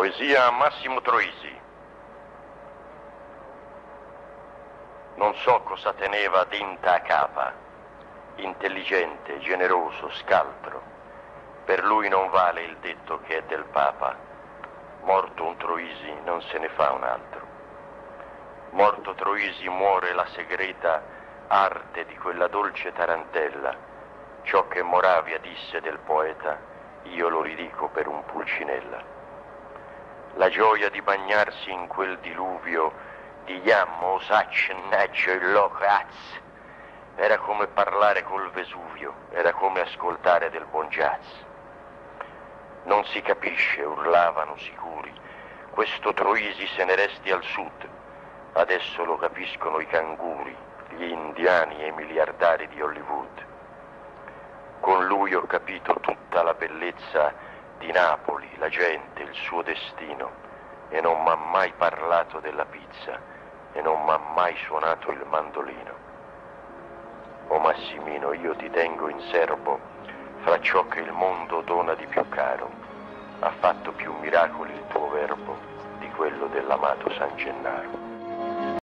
Poesia a Massimo Troisi. Non so cosa teneva dinta a capa, intelligente, generoso, scaltro. Per lui non vale il detto che è del Papa. Morto un Troisi non se ne fa un altro. Morto Troisi muore la segreta arte di quella dolce tarantella. Ciò che Moravia disse del poeta, io lo ridico per un Pulcinella. La gioia di bagnarsi in quel diluvio di Iammo, Osaccio, Naggio e Locaz era come parlare col Vesuvio, era come ascoltare del buon jazz. Non si capisce, urlavano sicuri, questo Troisi se ne resti al sud. Adesso lo capiscono i canguri, gli indiani e i miliardari di Hollywood. Con lui ho capito tutta la bellezza di Napoli, la gente, il suo destino, e non m'ha mai parlato della pizza e non m'ha mai suonato il mandolino. O Massimino, io ti tengo in serbo fra ciò che il mondo dona di più caro. Ha fatto più miracoli il tuo verbo di quello dell'amato San Gennaro.